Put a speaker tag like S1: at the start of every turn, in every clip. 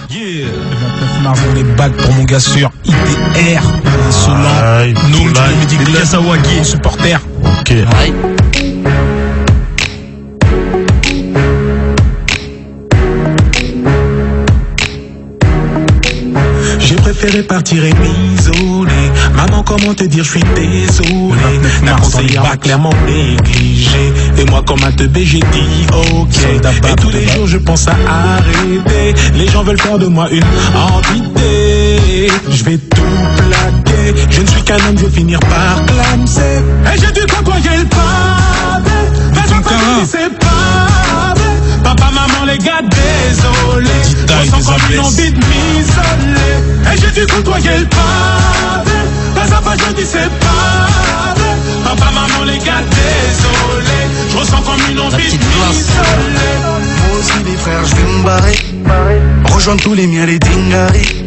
S1: Yeah. Le 29 mars dans les bacs pour mon gars sûr IDR. Insolent. Nous, tu me dis Kassawagi, supporter.
S2: Ok.
S3: Ouais.
S4: J'ai préféré partir et m'isoler. Maman, comment te dire, je suis désolé. La conseillère m'a clairement négligé. Et moi, comme un teubé, j'ai dit ok. Et tous les jours, je pense à arrêter. Les gens veulent faire de moi une entité. Je vais tout plaquer. Je ne suis qu'un homme, je vais finir par clamser. Et j'ai dû côtoyer le pavé. Mais j'en peux c'est pavé. Papa, maman, les gars, désolé. Je sens comme une envie de m'isoler. Et j'ai dû côtoyer le pavé. Pas à pas, je dis c'est pavé. Papa, maman, les gars, désolé. Je ressens comme une envie de m'isoler.
S5: Moi aussi, les frères, je vais me barrer. Rejoindre tous les miens, les dingaris.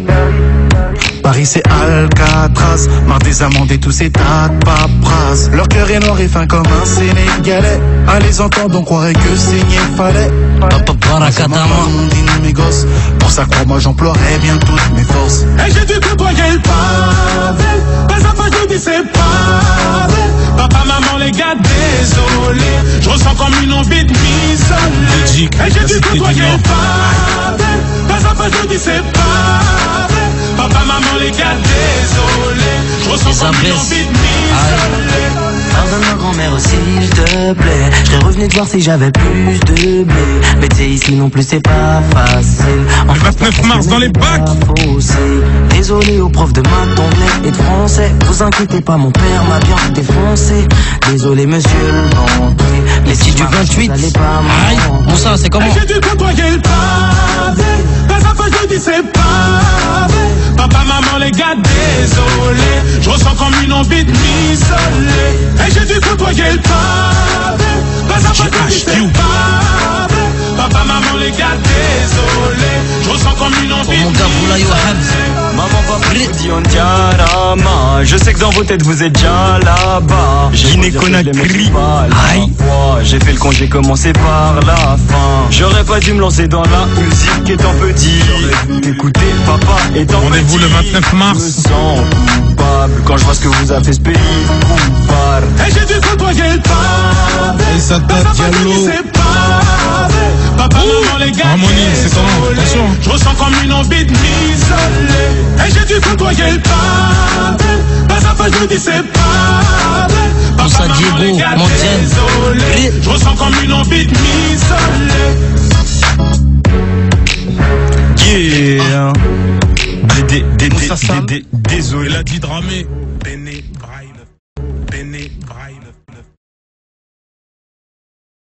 S5: Paris c'est Alcatraz, marre des amendes et tous ces tas de paperasses. Leur cœur est noir et fin comme un Sénégalais. À les entendre on croirait que saigner fallait.
S3: Papa Barakatama.
S5: Mes gosses, pour ça crois-moi j'emploierais bien toutes mes forces.
S4: Et j'ai dû côtoyer le pavé. Pas à pas je dis c'est pavé. Papa, maman, les gars, désolé. Je ressens comme une envie de m'isoler. Et j'ai dû côtoyer le pavé. Pas à pas je dis c'est pavé. Papa, maman, les gars, désolé. Je ressens comme une envie de m'isoler.
S6: Pardonne ma grand-mère s'il te plaît. Je serais revenu te voir si j'avais plus de blé. Mais t'es ici non plus c'est pas facile.
S1: Le 29 mars dans les bacs.
S6: Désolé aux profs de maths, d'anglais et de français. Vous inquiétez pas, mon père m'a bien défoncé. Désolé monsieur le banquier.
S3: Les petits du 28. Aïe, bon ça c'est comment?
S4: J'ai dû côtoyer le pavé. Pas à pas je dis c'est pavé. Papa, maman, les gars, désolé. Je ressens comme une envie de m'isoler. Et j'ai dû côtoyer le pavé. Pas à pas je dis c'est pavé. Papa, maman, les gars, désolé. Je ressens comme une envie de m'isoler.
S7: Maman, papa, dit on diarama. Je sais que dans vos têtes vous êtes déjà là-bas.
S1: Guinée-Conakry.
S7: Aïe. J'ai fait le con, j'ai commencé par la fin. J'aurais pas dû me lancer dans la musique étant petit. J'aurais dû t'écouter, papa, étant petit.
S1: Rendez-vous le 29 mars.
S7: Je me sens coupable quand je vois ce que vous a fait ce pays. Coupable.
S4: Et j'ai dû côtoyer le pavé.
S1: Et ça date Diallo.
S4: C'est pavé. Papa, maman, les gars,
S1: Harmonie, c'est comment? Attention.
S4: Je ressens comme une envie de m'isoler. Et j'ai dû côtoyer le pavé. Pas à pas je dis c'est pavé. Papa,
S3: ça,
S4: maman,
S3: Diego,
S4: les gars,
S3: Montiel.
S4: désolé. Je ressens comme une envie de m'isoler.
S1: Yeah.
S2: Désolé.
S1: Il a dit dramé.